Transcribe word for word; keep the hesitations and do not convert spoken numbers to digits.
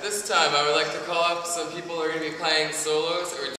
this time I would like to call up some people who are going to be playing solos or